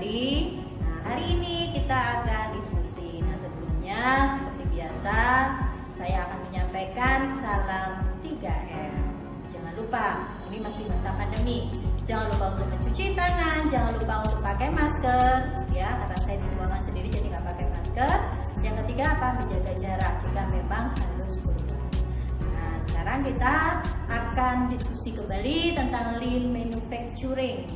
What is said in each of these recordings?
kembali. Nah, hari ini kita akan diskusi. Nah, sebelumnya seperti biasa saya akan menyampaikan salam 3M. Jangan lupa, ini masih masa pandemi. Jangan lupa untuk mencuci tangan, jangan lupa untuk pakai masker, ya, karena saya di ruangan sendiri jadi nggak pakai masker. Yang ketiga apa? Menjaga jarak jika memang harus keluar. Nah, sekarang kita akan diskusi kembali tentang lean manufacturing.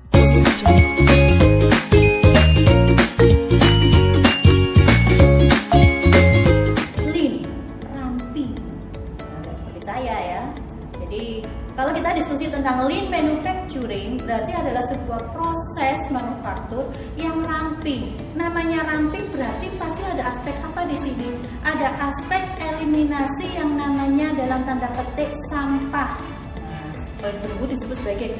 Lean, ramping. Nah, seperti saya ya. Jadi kalau kita diskusi tentang lean manufacturing, berarti adalah sebuah proses manufaktur yang ramping. Namanya ramping berarti pasti ada aspek apa di sini? Ada aspek eliminasi yang namanya dalam tanda petik sampah. Kalau dulu disebut sebagai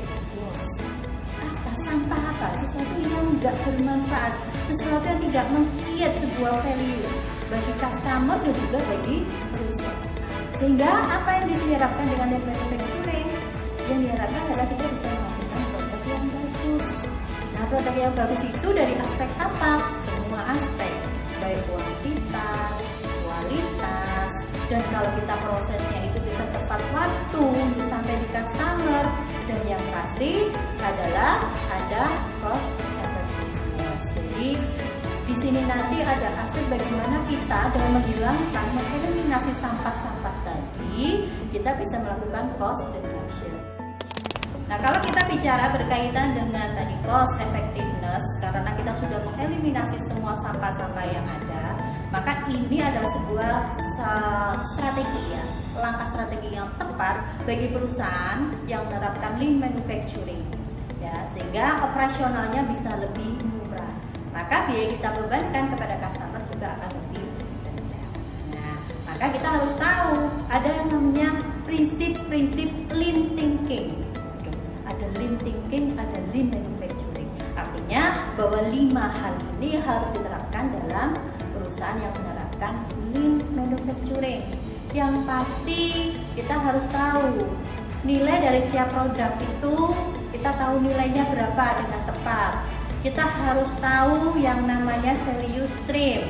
sampah apa? Sesuatu yang tidak bermanfaat, sesuatu yang tidak mengkreat sebuah value bagi customer dan juga bagi perusahaan. Sehingga apa yang diharapkan dengan lean manufacturing? Yang diharapkan adalah kita bisa menghasilkan produk yang bagus. Nah, produk yang bagus itu dari aspek apa? Semua aspek, baik kuantitas, kualitas, dan kalau kita prosesnya itu bisa tepat waktu untuk sampai di customer, dan yang pasti adalah ada cost effectiveness. Jadi di sini nanti ada aspek bagaimana kita dengan menghilangkan, mengeliminasi sampah-sampah tadi, kita bisa melakukan cost reduction. Nah, kalau kita bicara berkaitan dengan tadi cost effectiveness, karena kita sudah mengeliminasi semua sampah-sampah yang ada, maka ini adalah sebuah strategi ya, langkah strategi yang tepat bagi perusahaan yang menerapkan lean manufacturing, ya, sehingga operasionalnya bisa lebih murah. Maka biaya kita bebankan kepada customer juga akan lebih rendah. Nah, maka kita harus tahu ada yang namanya prinsip-prinsip lean thinking. Ada lean thinking, ada lean manufacturing. Artinya bahwa 5 hal ini harus diterapkan dalam perusahaan yang menerapkan lean manufacturing. Yang pasti kita harus tahu nilai dari setiap produk itu, kita tahu nilainya berapa dengan tepat. Kita harus tahu yang namanya value stream,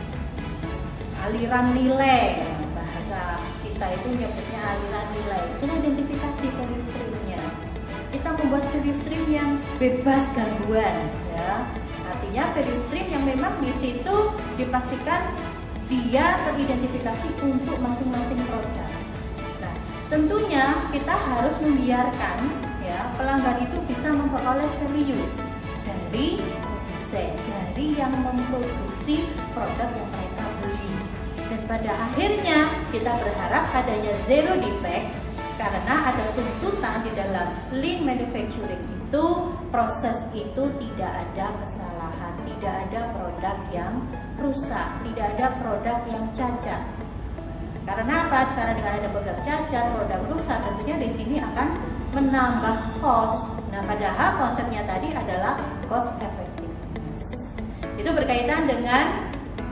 aliran nilai. Bahasa kita itu nyebutnya aliran nilai. Itu identifikasi value streamnya. Kita membuat value stream yang bebas gangguan, ya. Artinya value stream yang memang di situ dipastikan dia teridentifikasi untuk masing-masing produk. Nah, tentunya kita harus membiarkan ya pelanggan itu bisa memperoleh value dari produsen, dari yang memproduksi produk yang mereka beli. Dan pada akhirnya kita berharap adanya zero defect, karena ada tuntutan di dalam lean manufacturing itu, proses itu tidak ada kesalahan, tidak ada produk yang rusak, tidak ada produk yang cacat. Karena apa? Karena dengan ada produk cacat, produk rusak, tentunya di sini akan menambah cost. Nah, padahal konsepnya tadi adalah cost effectiveness. Itu berkaitan dengan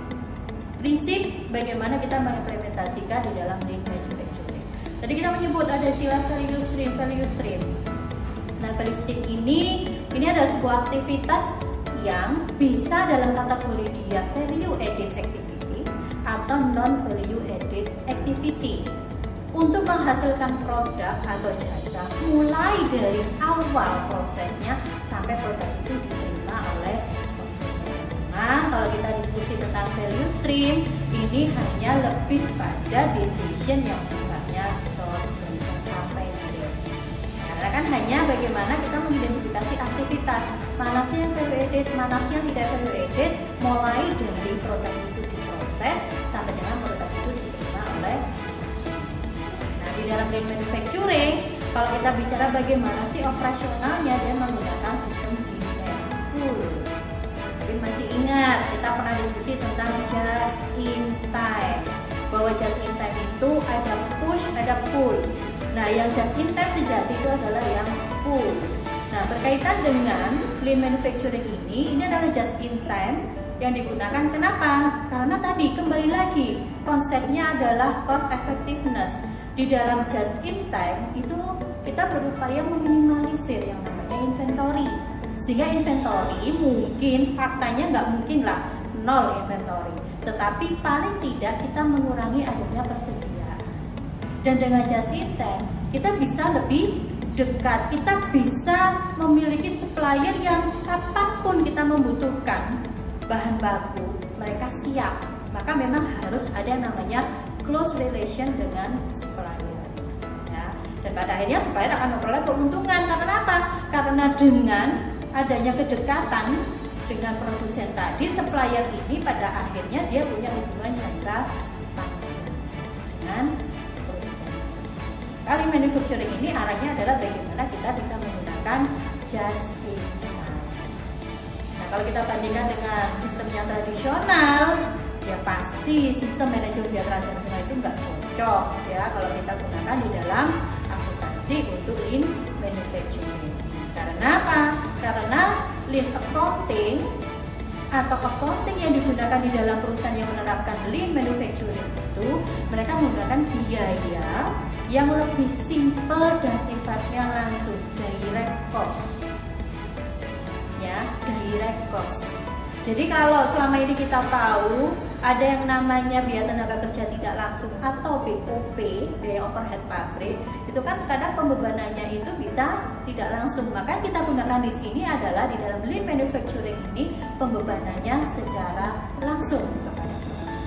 prinsip bagaimana kita mengimplementasikan di dalam lean manufacturing. Tadi kita menyebut ada istilah value stream, value stream. Nah, value stream ini adalah sebuah aktivitas yang bisa dalam kategori dia value added activity atau non value added activity. Untuk menghasilkan produk atau jasa mulai dari awal prosesnya sampai produk itu diterima oleh konsumen. Nah, kalau kita diskusi tentang value stream, ini hanya lebih pada decision yang sifatnya short dan jangka pendek. Karena kan hanya bagaimana kita mengidentifikasi aktivitas mana sih yang value added, mana sih yang tidak value added, mulai dari produk itu diproses sampai dengan produk itu diterima oleh konsumen. Nah, di dalam lean manufacturing, kalau kita bicara bagaimana sih operasionalnya, dia menggunakan sistem demand pull. Mungkin masih ingat kita pernah diskusi tentang just in time, bahwa just in time itu ada push, ada pull. Nah, yang just in time sejati itu adalah yang pull. Nah, berkaitan dengan lean manufacturing ini adalah just in time yang digunakan. Kenapa? Karena tadi kembali lagi konsepnya adalah cost effectiveness. Di dalam just in time itu kita berupaya meminimalisir yang namanya inventory, Sehingga inventory mungkin, faktanya nggak mungkin lah 0 inventory, tetapi paling tidak kita mengurangi adanya persediaan. Dan dengan just in time kita bisa lebih dekat, kita bisa memiliki supplier yang kapanpun kita membutuhkan bahan baku, mereka siap. Maka memang harus ada namanya close relation dengan supplier. Ya. Dan pada akhirnya supplier akan memperoleh keuntungan. Karena apa? Karena dengan adanya kedekatan dengan produsen tadi, supplier ini pada akhirnya dia punya hubungan jangka panjang dengan produsen tersebut. Kali manufacturing ini arahnya adalah bagaimana kita bisa menggunakan just in time. Nah, kalau kita bandingkan dengan sistem yang tradisional, ya pasti sistem manajemen biaya transaksional itu nggak cocok ya kalau kita gunakan di dalam akuntansi untuk lean manufacturing. Karena apa? Karena lean accounting atau accounting yang digunakan di dalam perusahaan yang menerapkan lean manufacturing itu, mereka menggunakan biaya yang lebih simple dan sifatnya langsung, direct cost. Ya, direct cost. Jadi kalau selama ini kita tahu ada yang namanya biaya tenaga kerja tidak langsung atau BOP, biaya overhead pabrik, itu kan kadang pembebanannya itu bisa tidak langsung. Maka kita gunakan di sini adalah di dalam lean manufacturing ini pembebanannya secara langsung kepada pelanggan.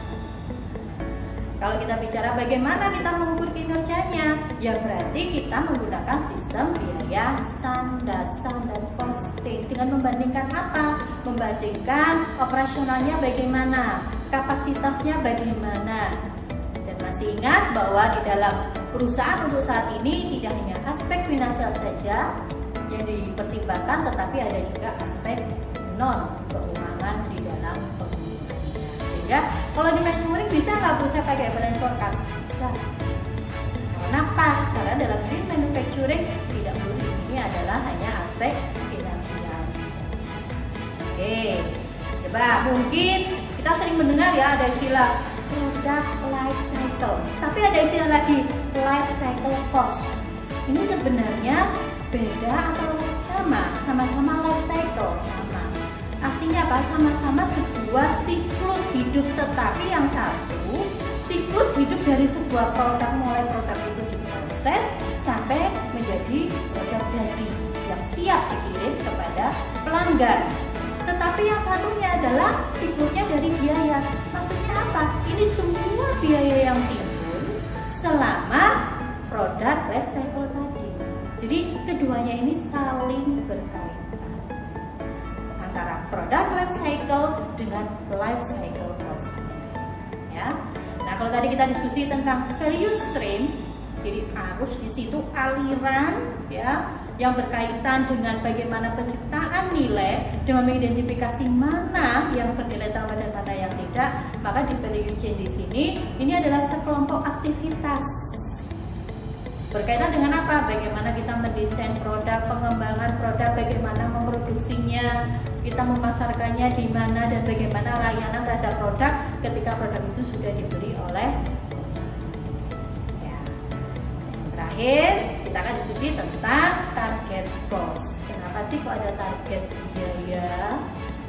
Kalau kita bicara bagaimana kita mengukur kinerjanya, ya berarti kita menggunakan sistem biaya standar costing dengan membandingkan apa? Membandingkan operasionalnya bagaimana, kapasitasnya bagaimana. Dan masih ingat bahwa di dalam perusahaan untuk saat ini tidak hanya aspek finansial saja yang dipertimbangkan, tetapi ada juga aspek non keuangan di dalam penggunaan. Sehingga kalau di manufacturing bisa nggak berusaha pakai balance scorecard? Bisa. Karena pas, karena dalam lean manufacturing tidak perlu di sini adalah hanya aspek finansial. Oke, coba mungkin kita sering mendengar ya ada istilah product life cycle, tapi ada istilah lagi life cycle cost. Ini sebenarnya beda atau sama? Sama-sama life cycle, sama. Artinya apa? Sama-sama sebuah siklus hidup, tetapi yang satu siklus hidup dari sebuah produk, mulai produk itu diproses sampai menjadi produk jadi yang siap dikirim kepada pelanggan. Tetapi yang satunya adalah siklusnya dari biaya. Maksudnya apa? Ini semua biaya yang timbul selama produk life cycle tadi. Jadi keduanya ini saling berkaitan antara produk life cycle dengan life cycle cost. Ya. Nah, kalau tadi kita diskusi tentang value stream, jadi arus di situ aliran ya yang berkaitan dengan bagaimana penciptaan nilai dengan mengidentifikasi mana yang bernilai tambah dan mana yang tidak. Maka di value chain di sini ini adalah sekelompok aktivitas berkaitan dengan apa? Bagaimana kita mendesain produk, pengembangan produk, bagaimana memproduksinya, kita memasarkannya di mana, dan bagaimana layanan terhadap produk ketika produk itu sudah dibeli oleh ya. Terakhir kita akan diskusi tentang target cost. Kenapa sih kok ada target biaya?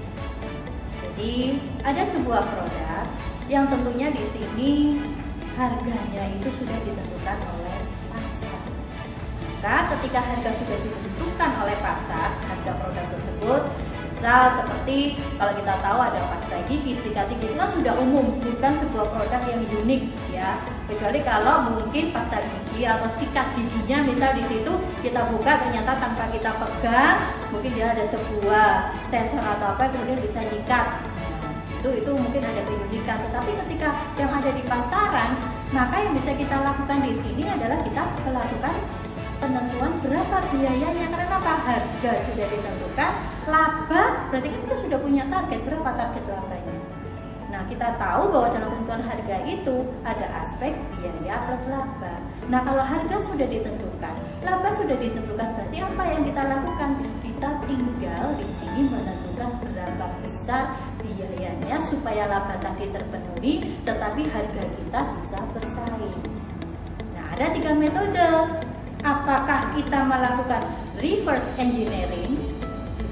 Jadi ada sebuah produk yang tentunya di sini harganya itu sudah ditentukan oleh pasar. Maka ketika harga sudah ditentukan oleh pasar, harga produk tersebut, misal seperti kalau kita tahu ada pasta gigi, sikat gigi, itu kan sudah umum, bukan sebuah produk yang unik ya. Kecuali kalau mungkin pasta gigi atau sikat giginya misal di situ kita buka ternyata tanpa kita pegang, mungkin dia ada sebuah sensor atau apa kemudian bisa nyikat. Itu mungkin ada keunikan. Tetapi ketika yang ada di pasaran, maka yang bisa kita lakukan di sini adalah kita melakukan penentuan berapa biayanya. Karena apa? Harga sudah ditentukan, laba berarti kan kita sudah punya target, berapa target labanya. Nah, kita tahu bahwa dalam penentuan harga itu ada aspek biaya plus laba. Nah, kalau harga sudah ditentukan, laba sudah ditentukan, berarti apa yang kita lakukan? Kita tinggal di sini menentukan berapa besar biayanya supaya laba tadi terpenuhi, tetapi harga kita bisa bersaing. Nah, ada 3 metode. Apakah kita melakukan reverse engineering? Jadi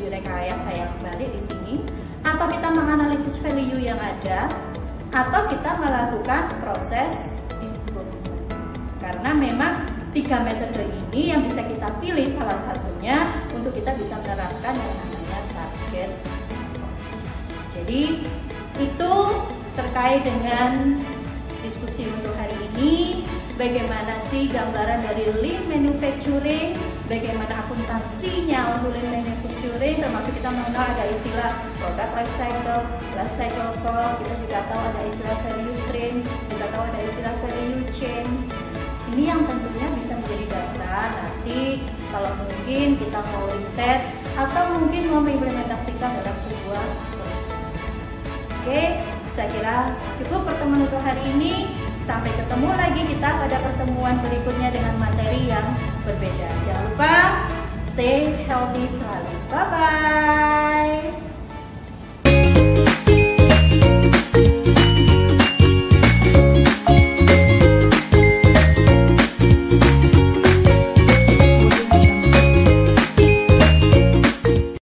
direkayasa yang balik di sini, atau kita menganalisis value yang ada, atau kita melakukan proses improvement. Karena memang 3 metode ini yang bisa kita pilih salah satunya untuk kita bisa menerapkan yang namanya target cost. Jadi itu terkait dengan diskusi untuk hari ini. Bagaimana sih gambaran dari lean manufacturing, bagaimana akuntansinya untuk lean manufacturing, termasuk kita mengenal ada istilah product life cycle cost, kita juga tahu ada istilah value stream, juga tahu ada istilah value chain. Ini yang tentunya bisa menjadi dasar nanti kalau mungkin kita mau riset atau mungkin mau mengimplementasikan dalam sebuah perusahaan. Oke, saya kira cukup pertemuan untuk hari ini. Sampai ketemu lagi kita pada pertemuan berikutnya dengan materi yang berbeda. Jangan lupa stay healthy selalu. Bye-bye.